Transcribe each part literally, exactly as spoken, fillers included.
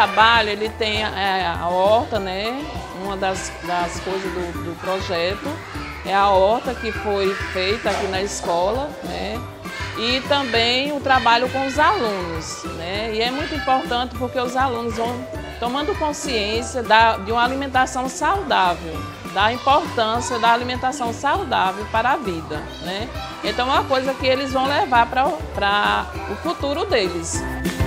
trabalho ele tem é, a horta, né? Uma das, das coisas do, do projeto é a horta que foi feita aqui na escola, né? E também o trabalho com os alunos, né? E é muito importante porque os alunos vão tomando consciência da, de uma alimentação saudável, da importância da alimentação saudável para a vida, né? Então é uma coisa que eles vão levar para o futuro deles.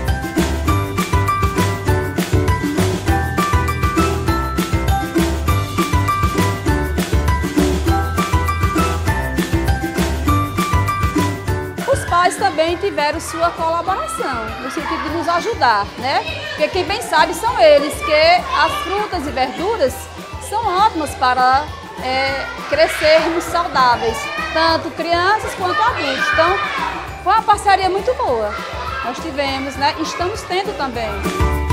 Os pais também tiveram sua colaboração, no sentido de nos ajudar, né? Porque quem bem sabe são eles, que as frutas e verduras são ótimas para é, crescermos saudáveis, tanto crianças quanto adultos. Então, foi uma parceria muito boa. Nós tivemos, né? E estamos tendo também.